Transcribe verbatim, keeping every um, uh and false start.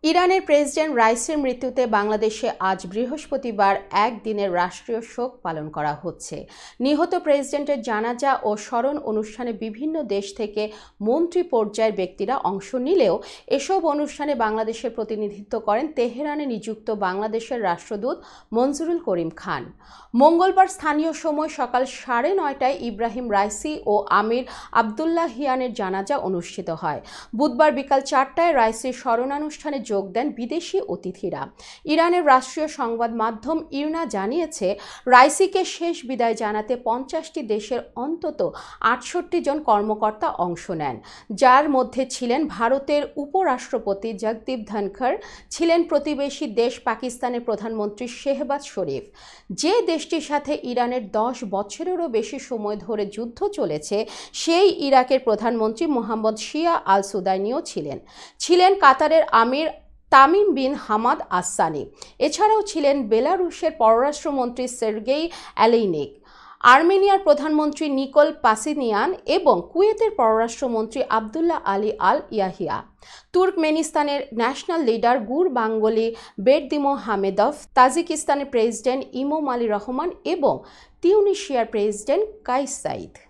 ইরানের প্রেসিডেন্ট রাইসির মৃত্যুতে বাংলাদেশে আজ বৃহস্পতিবার একদিনের রাষ্ট্রীয় শোক পালন করা হচ্ছে। নিহত প্রেসিডেন্টের জানাজা ও স্মরণ অনুষ্ঠানে বিভিন্ন দেশ থেকে মন্ত্রী পর্যায়ের ব্যক্তিরা অংশ নিলেও এসব অনুষ্ঠানে বাংলাদেশের প্রতিনিধিত্ব করেন তেহরানে নিযুক্ত বাংলাদেশের রাষ্ট্রদূত মঞ্জুরুল করিম খান। মঙ্গলবার স্থানীয় সময় সকাল সাড়ে নয়টায় ইব্রাহিম রাইসি ও আমির আবদুল্লাহিয়ানের জানাজা অনুষ্ঠিত হয়। বুধবার বিকাল চারটায় রাইসির স্মরণানুষ্ঠানে যোগ দেন বিদেশি অতিথিরা। ইরানের রাষ্ট্রীয় সংবাদ মাধ্যম ইরনা জানিয়েছে, রাইসিকে শেষ বিদায় জানাতে পঞ্চাশটি দেশের অন্তত আটষট্টি জন কর্মকর্তা অংশ নেন, যার মধ্যে ছিলেন ভারতের উপরাষ্ট্রপতি জগদীপ ধনখড়, ছিলেন প্রতিবেশী দেশ পাকিস্তানের প্রধানমন্ত্রী শেহবাজ শরীফ। যে দেশটির সাথে ইরানের দশ বছরেরও বেশি সময় ধরে যুদ্ধ চলেছে, সেই ইরাকের প্রধানমন্ত্রী মোহাম্মদ শিয়া আল সুদাইনিও ছিলেন। ছিলেন কাতারের আমির তামিম বিন হামাদ আসানি। এছাড়াও ছিলেন বেলারুশের পররাষ্ট্রমন্ত্রী সের্গেই অ্যালেইনিক, আর্মেনিয়ার প্রধানমন্ত্রী নিকোল পাসিনিয়ান এবং কুয়েতের পররাষ্ট্রমন্ত্রী আবদুল্লাহ আলী আল ইয়াহিয়া। তুর্কমেনিস্তানের national leader Gurbanguly Berdimuhamedov, তাজিকিস্তানের প্রেসিডেন্ট ইমোমালি রহমান এবং তিউনিশিয়ার প্রেসিডেন্ট কাইস সাইদ।